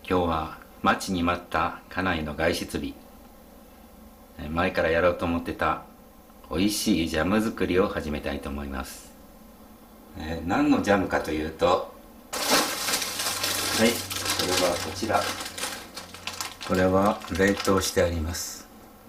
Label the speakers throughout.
Speaker 1: 今日は待ちに待った家内の外出日。前からやろうと思ってた美味しいジャム作りを始めたいと思います。何のジャムかというと、はい、これはこちら。これは冷凍してあります。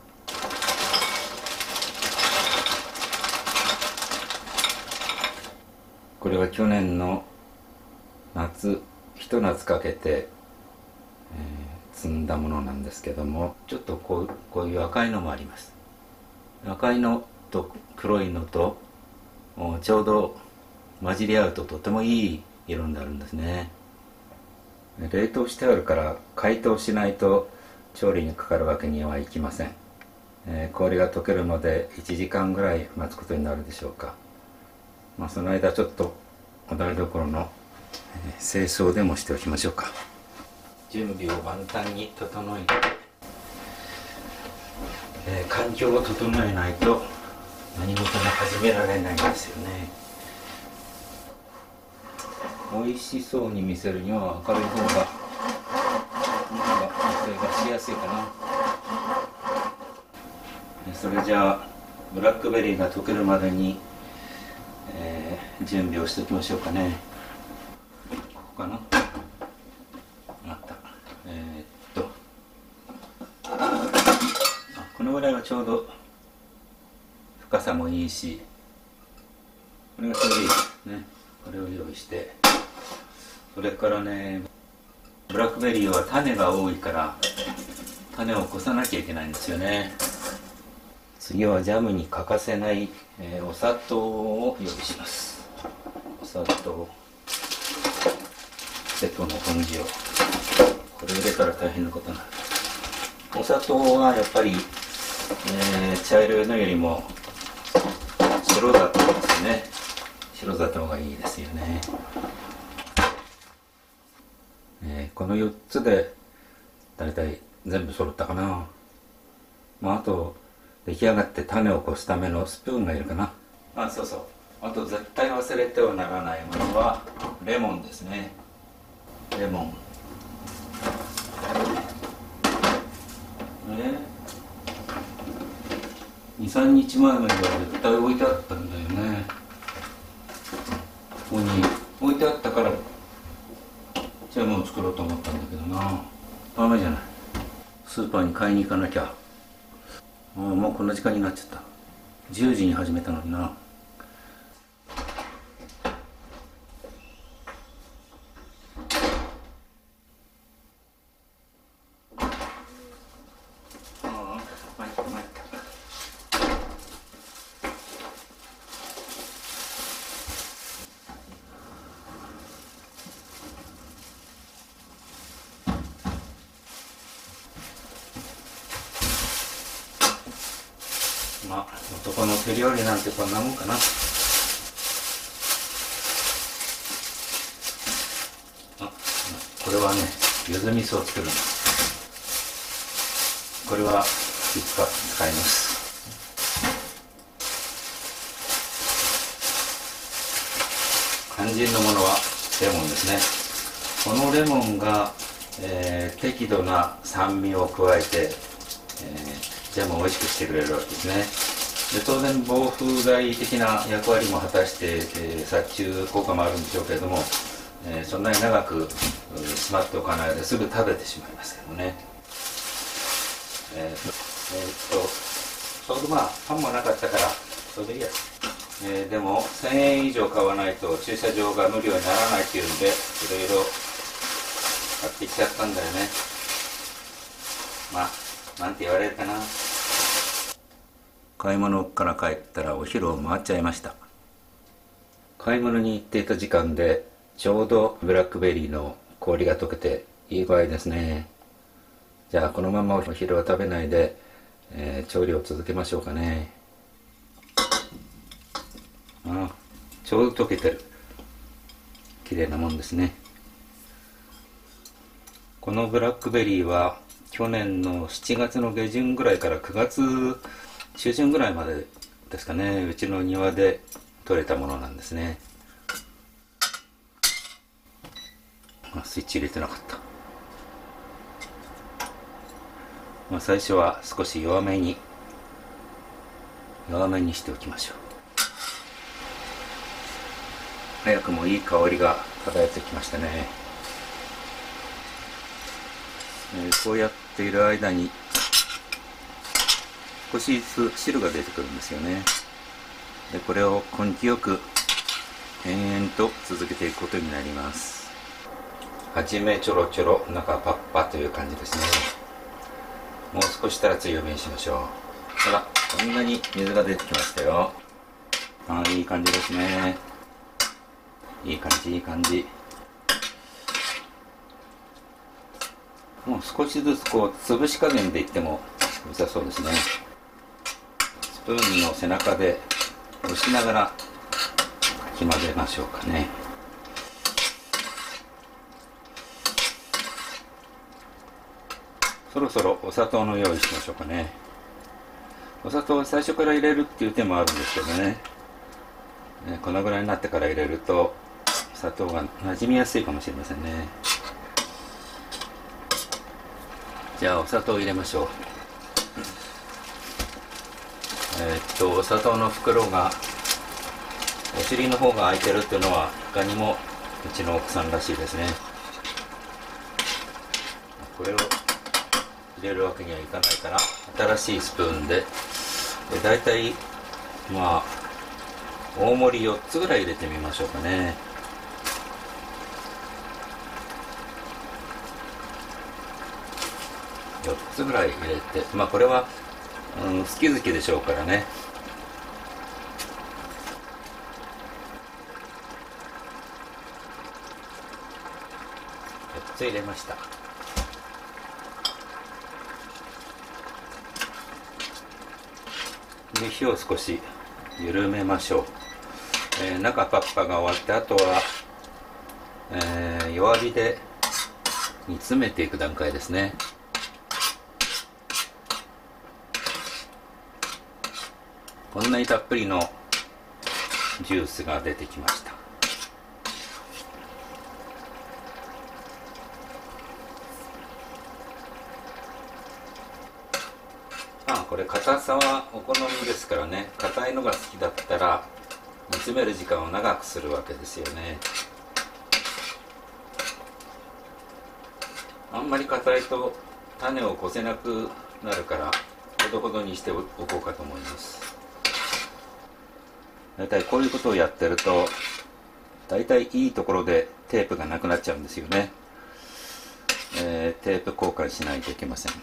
Speaker 1: これは去年の夏、一夏かけて、摘んだものなんですけども、ちょっとこういう赤いのもあります。赤いのと黒いのとちょうど混じり合うととてもいい色になるんですね。冷凍してあるから解凍しないと調理にかかるわけにはいきません。氷が溶けるので1時間ぐらい待つことになるでしょうか。その間ちょっとお台所の清掃でもしておきましょうか。準備を万端に整えて、環境を整えないと何事も始められないんですよね。美味しそうに見せるには明るい方がそれがしやすいかな。それじゃあブラックベリーが溶けるまでに、準備をしておきましょうかね。ここかな。あった。このぐらいはちょうど深さもいいし、これがちょうどいいですね。これを用意して、それからね、ブラックベリーは種が多いから種をこさなきゃいけないんですよね。次はジャムに欠かせない、お砂糖を用意します。お砂糖、瀬戸の小麦を、これ入れたら大変なことになる。お砂糖はやっぱり、茶色いのよりも白砂糖ですね。白砂糖がいいですよね。この4つでだいたい全部揃ったかな。あと出来上がって種をこすためのスプーンがいるかな。そうそう、あと絶対忘れてはならないものはレモンですね。レモン、2、3日前までは絶対置いてあったんだよね。ここに置いてあったからジャムを作ろうと思ったんだけどな。ダメじゃない。スーパーに買いに行かなきゃ。もうこんな時間になっちゃった。10時に始めたのにな。男の手料理なんてこんなもんかな。これはね、柚子味噌を作るんです。これはいつか使います。肝心のものはレモンですね。このレモンが、適度な酸味を加えて、ジャムを美味しくしてくれるわけですね。で当然防腐剤的な役割も果たして、殺虫効果もあるんでしょうけれども、そんなに長くしまっておかないですぐ食べてしまいますけどね。ちょうどパンもなかったからちょうどいいや。でも1000円以上買わないと駐車場が無料にならないっていうんで、いろいろ買ってきちゃったんだよね。なんて言われるかな。買い物から帰ったらお昼を回っちゃいました。買い物に行っていた時間でちょうどブラックベリーの氷が溶けていい具合ですね。じゃあこのままお昼は食べないで、調理を続けましょうかね。ちょうど溶けてる。綺麗なもんですね。このブラックベリーは去年の7月の下旬ぐらいから9月中旬ぐらいまでですかね、うちの庭で採れたものなんですね。スイッチ入れてなかった。 最初は少し弱めにしておきましょう。早くもいい香りが漂ってきましたね。こうやっている間に少しずつ汁が出てくるんですよね。でこれを根気よく延々と続けていくことになります。はじめちょろちょろ、中パッパという感じですね。もう少ししたら強火にしましょう。ほら、こんなに水が出てきましたよ。いい感じですね。いい感じ、いい感じ。もう少しずつこう潰し加減でいっても良さそうですね。スプーンの背中で押しながらかき混ぜましょうかね。そろそろお砂糖の用意しましょうかね。お砂糖は最初から入れるっていう手もあるんですけどね、このぐらいになってから入れると砂糖が馴染みやすいかもしれませんね。じゃあお砂糖を入れましょう。お砂糖の袋がお尻の方が開いてるっていうのはいかにもうちの奥さんらしいですね。これを入れるわけにはいかないから新しいスプーンでだいたい大盛り4つぐらい入れてみましょうかね。4つぐらい入れて、これは、好き好きでしょうからね。4つ入れました。で火を少し緩めましょう。中パッパが終わってあとは、弱火で煮詰めていく段階ですね。こんなにたっぷりのジュースが出てきました。これ硬さはお好みですからね。硬いのが好きだったら煮詰める時間を長くするわけですよね。あんまり硬いと種をこせなくなるからほどほどにしておこうかと思います。だいたいこういうことをやってるとだいたいいいところでテープがなくなっちゃうんですよね。テープ交換しないといけません。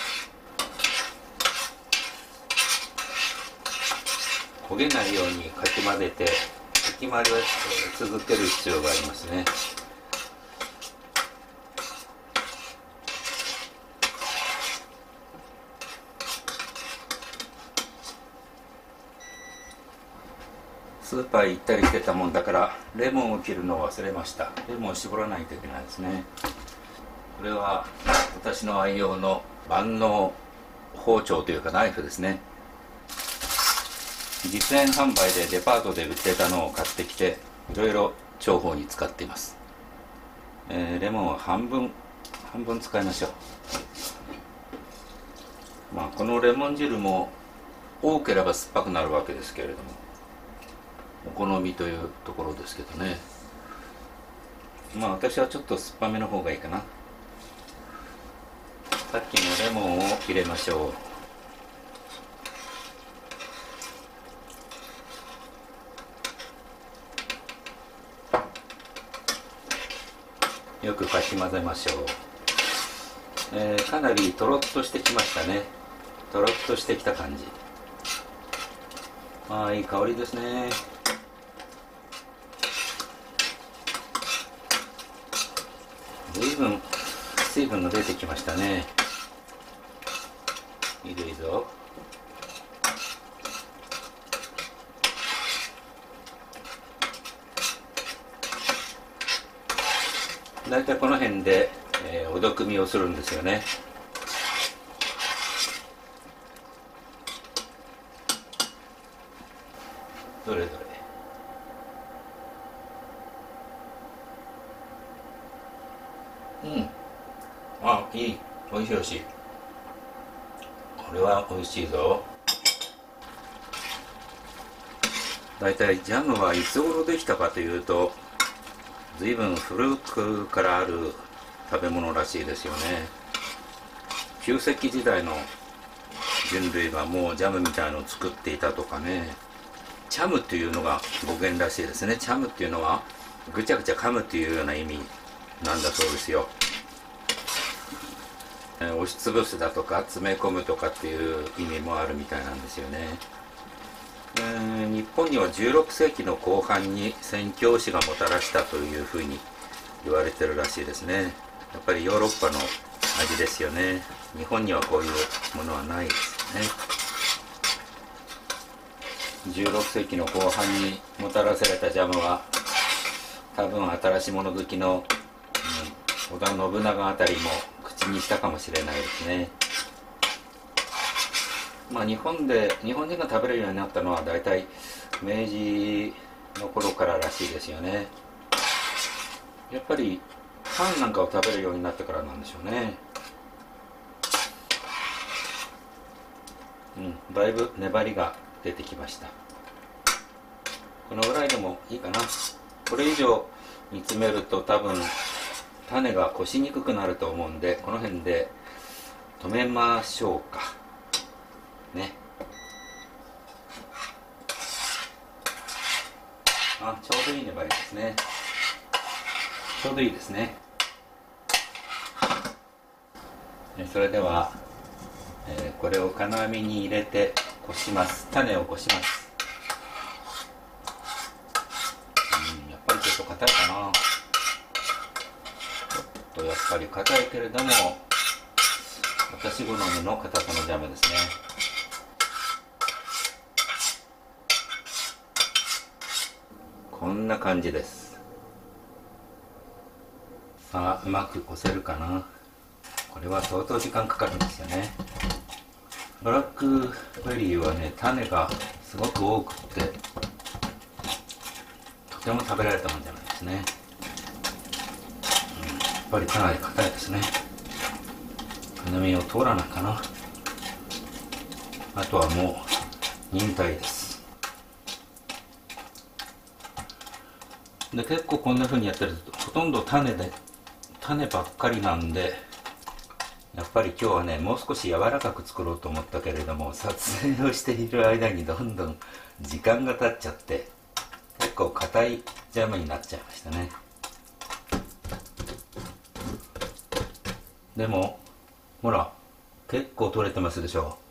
Speaker 1: 焦げないようにかき混ぜてかき回りは続ける必要がありますね。スーパー行ったりしてたもんだからレモンを切るのを忘れました。レモンを絞らないといけないですね。これは私の愛用の万能包丁というかナイフですね。実演販売でデパートで売ってたのを買ってきていろいろ重宝に使っています。レモンは半分使いましょう。このレモン汁も多ければ酸っぱくなるわけですけれどもお好みというところですけどね。私はちょっと酸っぱめの方がいいかな。さっきのレモンを入れましょう。よくかき混ぜましょう。かなりとろっとしてきましたね。とろっとしてきた感じ。いい香りですね。随分水分が出てきましたね。いいぞいいぞ。だいたいこの辺で、おどくみをするんですよね。どれどれ。いい。おいしいおいしい。 これは美味しいぞ。だいたいジャムはいつ頃できたかというと、随分古くからある食べ物らしいですよね。旧石器時代の人類がもうジャムみたいのを作っていたとかね。チャムっていうのが語源らしいですね。チャムっていうのはぐちゃぐちゃ噛むっていうような意味なんだそうですよ。押しつぶすだとか詰め込むとかっていう意味もあるみたいなんですよね。日本には16世紀の後半に宣教師がもたらしたというふうに言われてるらしいですね。やっぱりヨーロッパの味ですよね。日本にはこういうものはないですよね。16世紀の後半にもたらされたジャムは多分新しいもの好きの、織田信長あたりも口にしたかもしれないですね。まあ日本人が食べれるようになったのはだいたい明治の頃かららしいですよね。やっぱりパンなんかを食べるようになってからなんでしょうね。だいぶ粘りが出てきました。このぐらいでもいいかな。これ以上煮詰めると多分種がこしにくくなると思うんで、この辺で止めましょうかね。ちょうどいい粘りですね。ちょうどいいですね。それでは、これを金網に入れてこします。種をこします。やっぱりちょっと硬いかな。ちょっとやっぱり硬いけれども私好みの硬さのジャムですね。こんな感じです。さあ、うまくこせるかな。これは相当時間かかるんですよね。ブラックベリーはね、種がすごく多くってとても食べられたもんじゃないですね。やっぱりかなり硬いですね。金網を通らないかな。あとはもう忍耐です。で、結構こんな風にやってるとほとんど種ばっかりなんで、やっぱり今日はね、もう少し柔らかく作ろうと思ったけれども、撮影をしている間にどんどん時間が経っちゃって結構硬いジャムになっちゃいましたね。でもほら結構取れてますでしょ。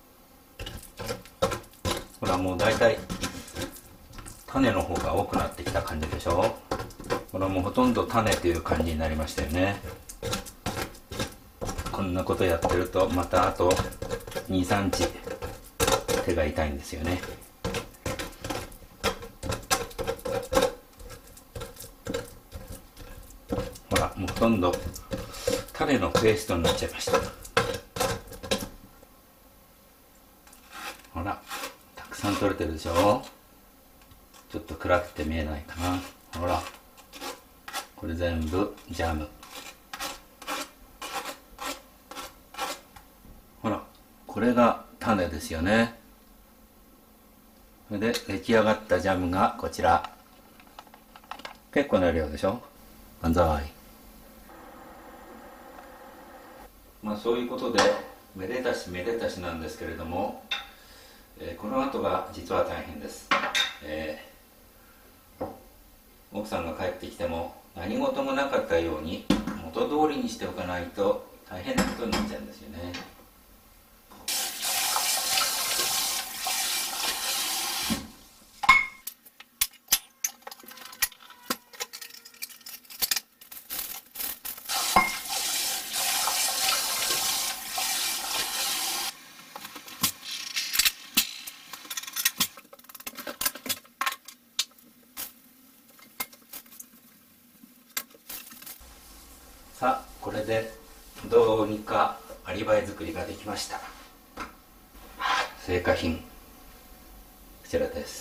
Speaker 1: ほらもうだいたい種の方が多くなってきた感じでしょ。これはもうほとんど種という感じになりましたよね。こんなことやってるとまたあと 2,3 日手が痛いんですよね。ほらもうほとんど種のペーストになっちゃいました。ほらたくさん取れてるでしょ。ちょっと暗くて見えないかな。ほらこれ全部ジャム。ほらこれが種ですよね。それで出来上がったジャムがこちら。結構な量でしょ。万歳。まあそういうことでめでたしめでたしなんですけれども、この後が実は大変です。奥さんが帰ってきても何事もなかったように元通りにしておかないと大変なことになっちゃうんですよね。さあこれでどうにかアリバイ作りができました。成果品こちらです。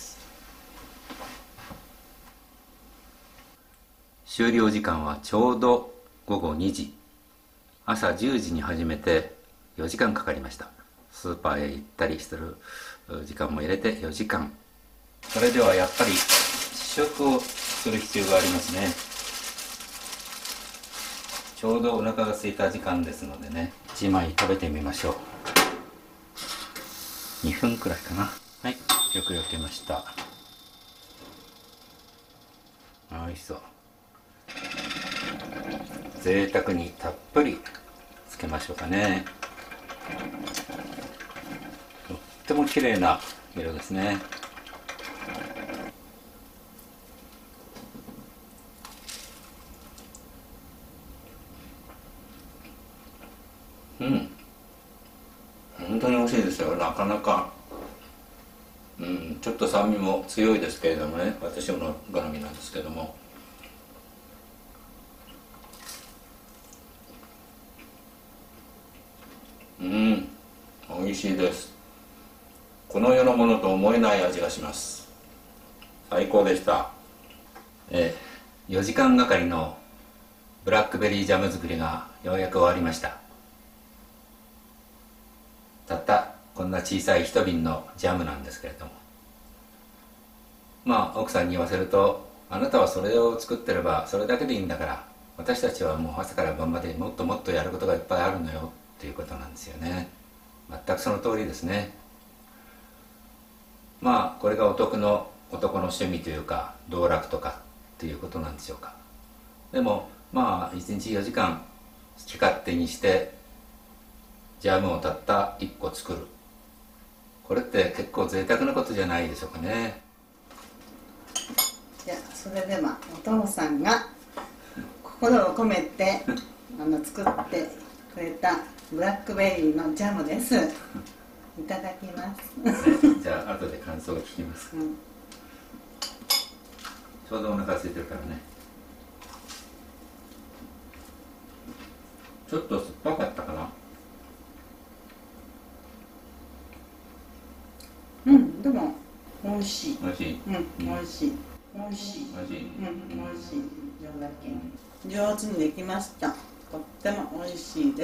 Speaker 1: 終了時間はちょうど午後2時。朝10時に始めて4時間かかりました。 スーパーへ行ったりする時間も入れて4時間。それではやっぱり試食をする必要がありますね。ちょうどお腹が空いた時間ですのでね、1枚食べてみましょう。2分くらいかな。はい、よく焼けました。美味しそう。贅沢にたっぷりつけましょうかね。とっても綺麗な色ですね。うん、本当に美味しいですよ。なかなか、ちょっと酸味も強いですけれどもね、私の好みなんですけども、美味しいです。この世のものと思えない味がします。最高でした。4時間がかりのブラックベリージャム作りがようやく終わりました。たったこんな小さい一瓶のジャムなんですけれども、まあ奥さんに言わせると、あなたはそれを作ってればそれだけでいいんだから、私たちはもう朝から晩までもっともっとやることがいっぱいあるのよっていうことなんですよね。全くその通りですね。まあこれが男の趣味というか道楽とかっていうことなんでしょうか。でもまあ1日4時間好き勝手にしてジャムをたった1個作る、これって結構贅沢なことじゃないでしょうかね。
Speaker 2: じゃあそれではお父さんが心を込めて作ってくれたブラックベリーのジャムです。いただきます。
Speaker 1: じゃあ後で感想を聞きます、ちょうどお腹空いてるからね。ちょっと酸っぱかったかな。
Speaker 2: でも美味しい。
Speaker 1: 美味しい。
Speaker 2: 美味しい。美味しい。
Speaker 1: 美味しい。
Speaker 2: 美味しい。上手にできました。とっても美味しいです。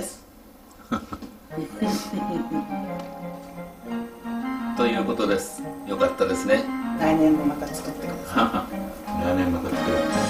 Speaker 1: ということです。よかったですね。
Speaker 2: 来年もまた作ってください。
Speaker 1: 来年また作る。